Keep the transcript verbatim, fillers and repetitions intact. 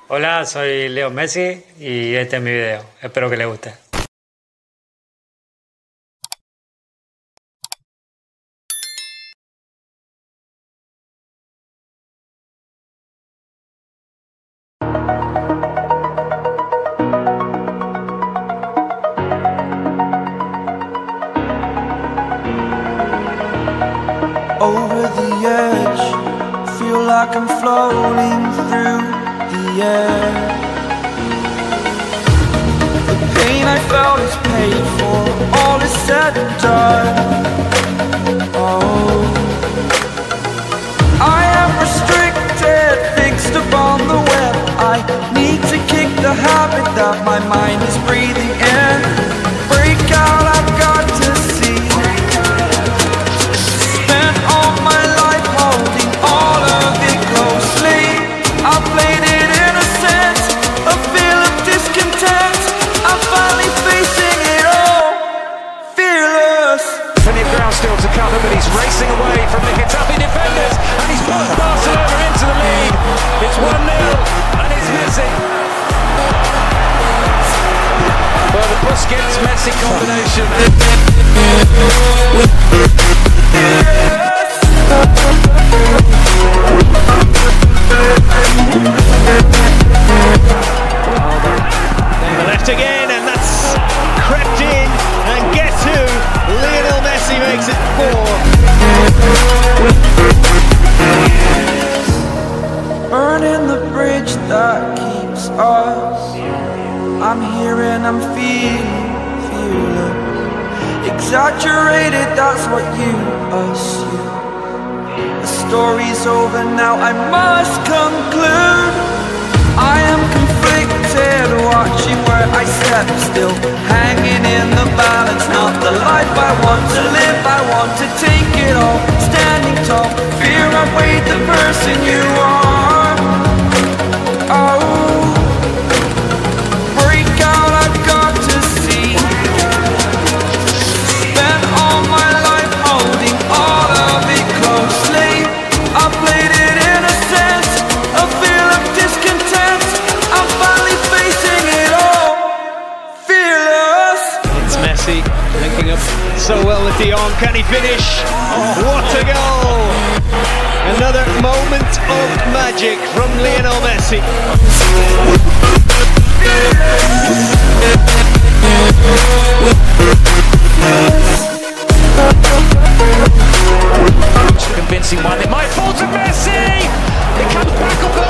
Hola, soy Leo Messi y este es mi video. Espero que les guste. Over the edge, feel like I'm floating through the air. The pain I felt is paid for, all is said and done. Oh, I am restricted, fixed upon the web. I need to kick the habit that my mind is breathing in. Break out, I've got to see. Spent all my life holding all of it closely. I played it innocent, a feel of discontent. I'm finally facing it all, fearless. Plenty of ground still to cover, but he's racing away from the Getafe defenders, and he's put Barcelona into the lead. It's one nil, and it's Messi. Well, the Busquets-Messi combination. The left again, and that's crept in, and guess who? Lionel Messi makes it four. Burning the bridge that keeps us. I'm here and I'm feeling fearless. Exaggerated, that's what you assume. The story's over now, I must conclude. I am conflicted, watching where I step still, hanging in the balance. Not the life I want to live, I want to take it all. Standing tall, fear I weighed the person you are. Oh, break out, I've got to see. Spent all my life holding all of it closely. I played it innocent, a feel of discontent. I'm finally facing it all, fearless. It's Messi linking up so well with De Jong. Can he finish? What a goal! Another moment of magic from Lionel Messi. Convincing one, it might fall to Messi! It comes back up.